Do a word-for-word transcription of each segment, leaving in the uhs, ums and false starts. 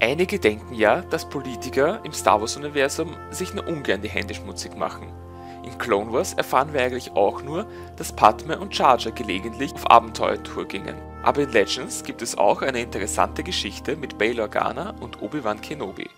Einige denken ja, dass Politiker im Star Wars-Universum sich nur ungern die Hände schmutzig machen. In Clone Wars erfahren wir eigentlich auch nur, dass Padme und Jar Jar gelegentlich auf Abenteuertour gingen. Aber in Legends gibt es auch eine interessante Geschichte mit Bail Organa und Obi-Wan Kenobi.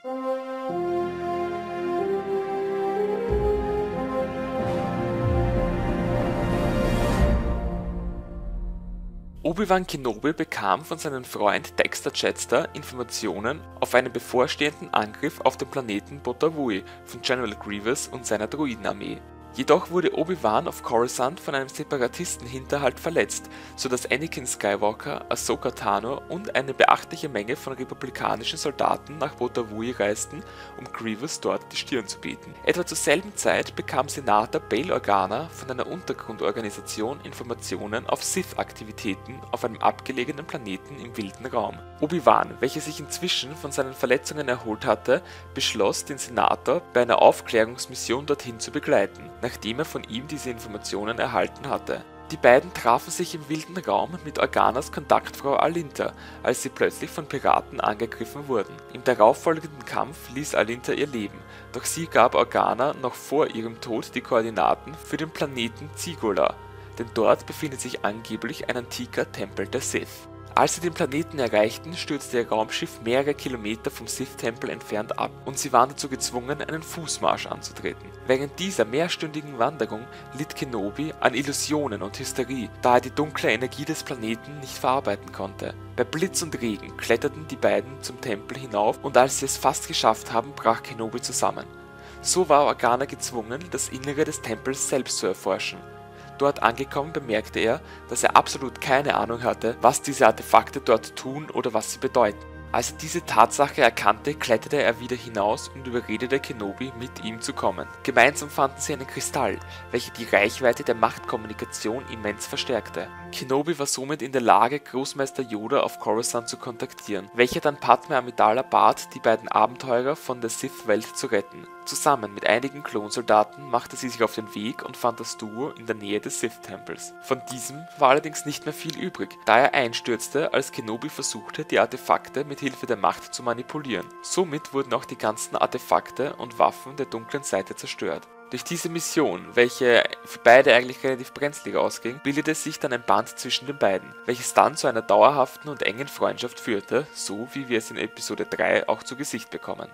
Obi-Wan Kenobi bekam von seinem Freund Dexter Jettster Informationen auf einen bevorstehenden Angriff auf den Planeten Botawui von General Grievous und seiner Droidenarmee. Jedoch wurde Obi-Wan auf Coruscant von einem Separatistenhinterhalt verletzt, sodass Anakin Skywalker, Ahsoka Tano und eine beachtliche Menge von republikanischen Soldaten nach Botawui reisten, um Grievous dort die Stirn zu bieten. Etwa zur selben Zeit bekam Senator Bail Organa von einer Untergrundorganisation Informationen auf Sith-Aktivitäten auf einem abgelegenen Planeten im wilden Raum. Obi-Wan, welcher sich inzwischen von seinen Verletzungen erholt hatte, beschloss, den Senator bei einer Aufklärungsmission dorthin zu begleiten, nachdem er von ihm diese Informationen erhalten hatte. Die beiden trafen sich im wilden Raum mit Organas Kontaktfrau Alinta, als sie plötzlich von Piraten angegriffen wurden. Im darauffolgenden Kampf ließ Alinta ihr Leben, doch sie gab Organa noch vor ihrem Tod die Koordinaten für den Planeten Zigola, denn dort befindet sich angeblich ein antiker Tempel der Sith. Als sie den Planeten erreichten, stürzte ihr Raumschiff mehrere Kilometer vom Sith-Tempel entfernt ab und sie waren dazu gezwungen, einen Fußmarsch anzutreten. Während dieser mehrstündigen Wanderung litt Kenobi an Illusionen und Hysterie, da er die dunkle Energie des Planeten nicht verarbeiten konnte. Bei Blitz und Regen kletterten die beiden zum Tempel hinauf und als sie es fast geschafft haben, brach Kenobi zusammen. So war Organa gezwungen, das Innere des Tempels selbst zu erforschen. Dort angekommen bemerkte er, dass er absolut keine Ahnung hatte, was diese Artefakte dort tun oder was sie bedeuten. Als er diese Tatsache erkannte, kletterte er wieder hinaus und überredete Kenobi, mit ihm zu kommen. Gemeinsam fanden sie einen Kristall, welcher die Reichweite der Machtkommunikation immens verstärkte. Kenobi war somit in der Lage, Großmeister Yoda auf Coruscant zu kontaktieren, welcher dann Padme Amidala bat, die beiden Abenteurer von der Sith-Welt zu retten. Zusammen mit einigen Klonsoldaten machte sie sich auf den Weg und fand das Duo in der Nähe des Sith-Tempels. Von diesem war allerdings nicht mehr viel übrig, da er einstürzte, als Kenobi versuchte, die Artefakte mit Hilfe der Macht zu manipulieren. Somit wurden auch die ganzen Artefakte und Waffen der dunklen Seite zerstört. Durch diese Mission, welche für beide eigentlich relativ brenzlig ausging, bildete sich dann ein Band zwischen den beiden, welches dann zu einer dauerhaften und engen Freundschaft führte, so wie wir es in Episode drei auch zu Gesicht bekommen.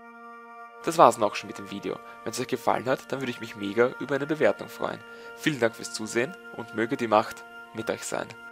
Das war's dann auch schon mit dem Video. Wenn es euch gefallen hat, dann würde ich mich mega über eine Bewertung freuen. Vielen Dank fürs Zusehen und möge die Macht mit euch sein.